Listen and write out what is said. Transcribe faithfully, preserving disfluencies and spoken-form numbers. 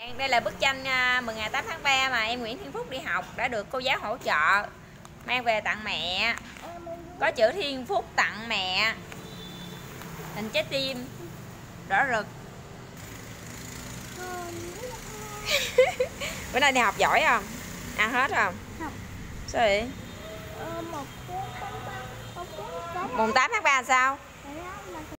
Đây là bức tranh mừng ngày tám tháng ba mà em Nguyễn Thiên Phúc đi học đã được cô giáo hỗ trợ mang về tặng mẹ. Có chữ Thiên Phúc tặng mẹ, hình trái tim đỏ rực. Bữa nay đi học giỏi không? Ăn hết không? Không. Sao vậy? Ờ, một mùng tám tháng ba sao?